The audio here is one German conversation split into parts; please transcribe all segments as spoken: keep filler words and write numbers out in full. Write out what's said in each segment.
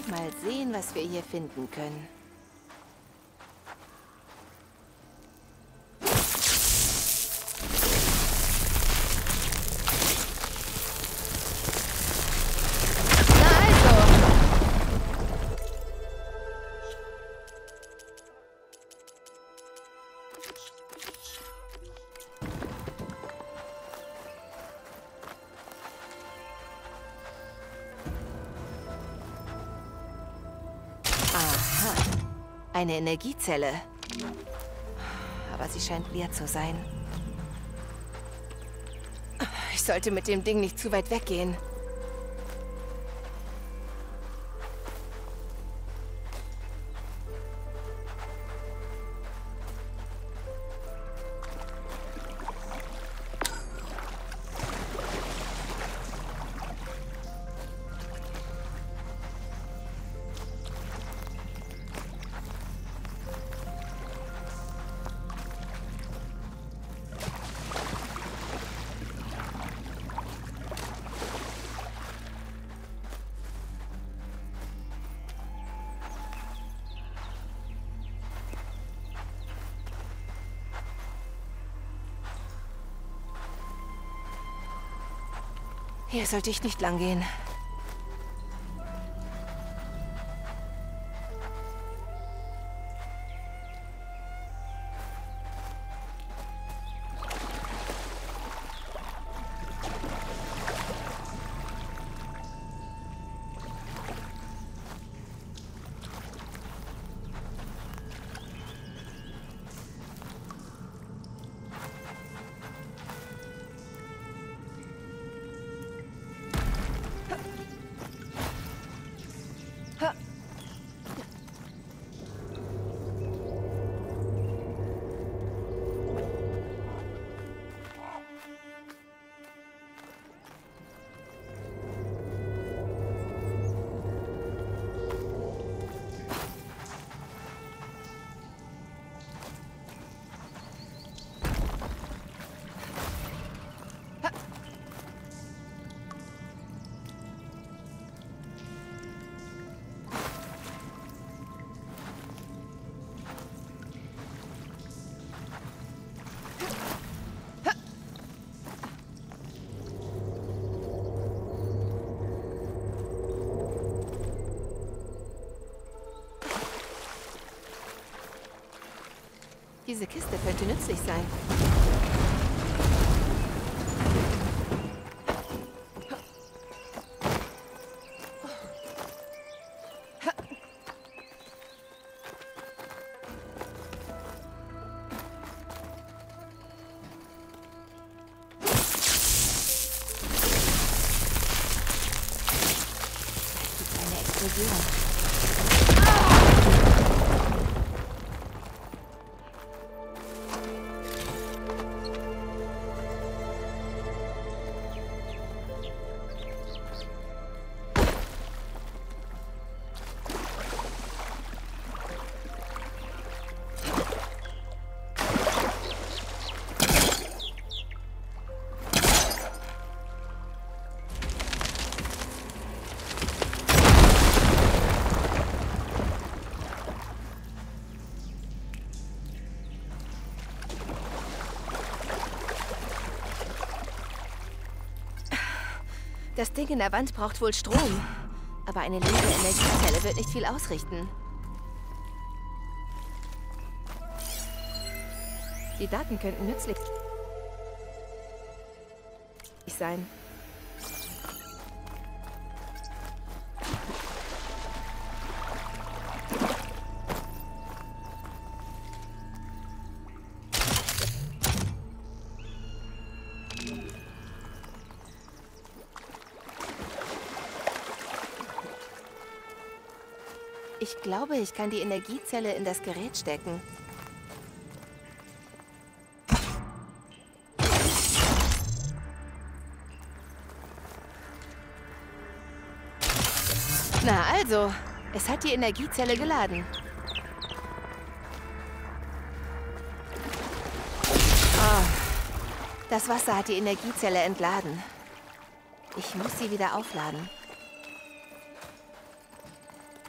Mal sehen, was wir hier finden können. Eine Energiezelle. Aber sie scheint leer zu sein. Ich sollte mit dem Ding nicht zu weit weggehen. Hier sollte ich nicht lang gehen. Diese Kiste könnte nützlich sein. Vielleicht gibt es eine Explosion. Das Ding in der Wand braucht wohl Strom. Aber eine leere Energiezelle wird nicht viel ausrichten. Die Daten könnten nützlich sein. Ich glaube, ich kann die Energiezelle in das Gerät stecken. Na also, es hat die Energiezelle geladen. Oh, das Wasser hat die Energiezelle entladen. Ich muss sie wieder aufladen.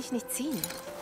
ich nicht ziehen.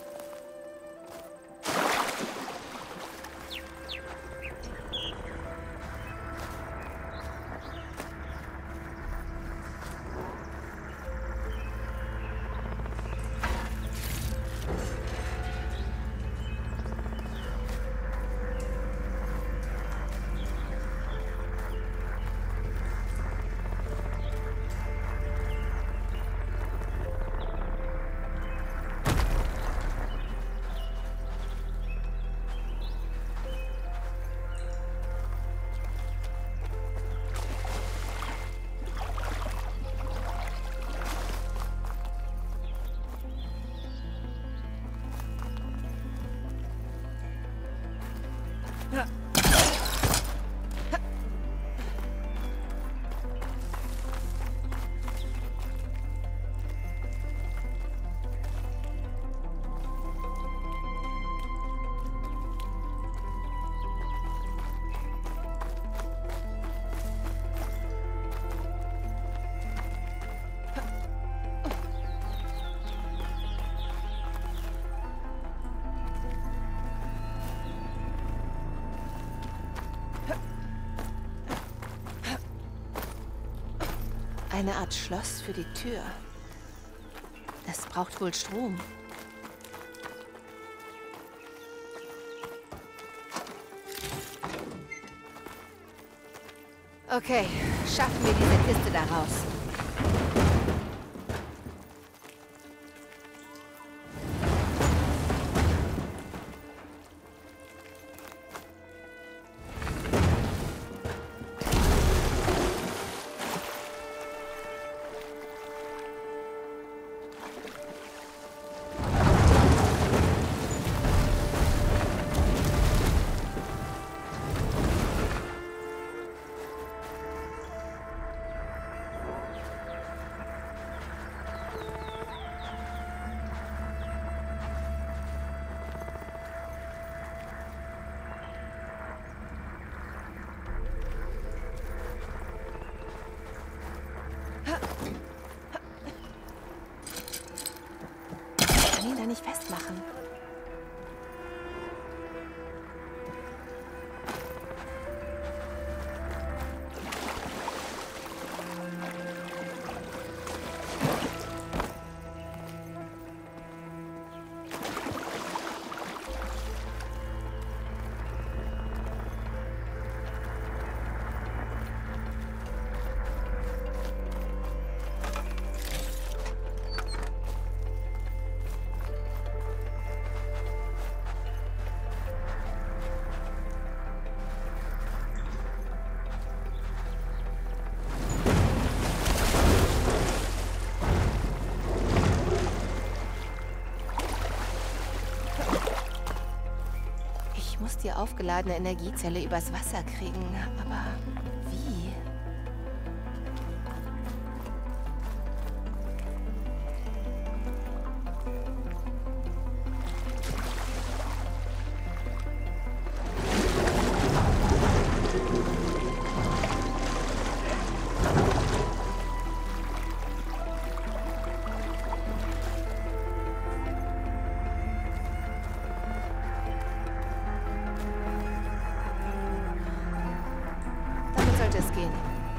Eine Art Schloss für die Tür. Das braucht wohl Strom. Okay, schaffen wir diese Kiste da raus. Ich kann ihn da nicht festmachen. Ich muss die aufgeladene Energiezelle übers Wasser kriegen, aber wie? Sollte es gehen.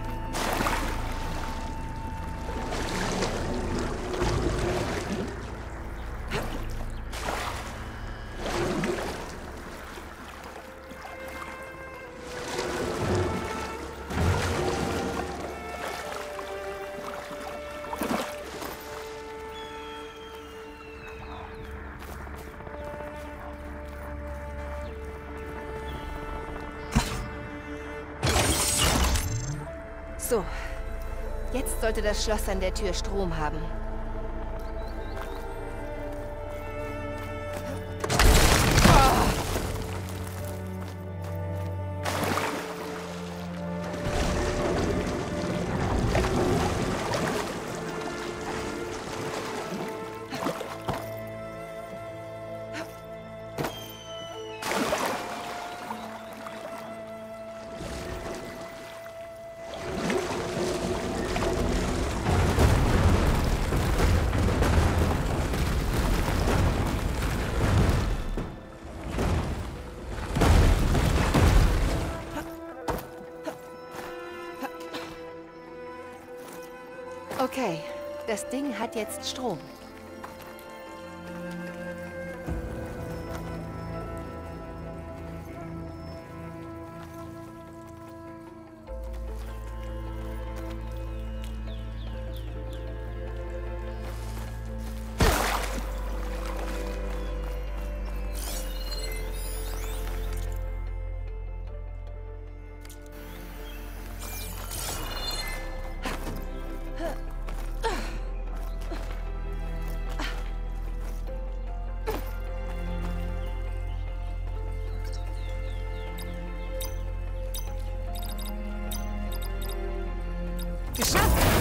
So, jetzt sollte das Schloss an der Tür Strom haben. Okay, das Ding hat jetzt Strom. Geschafft!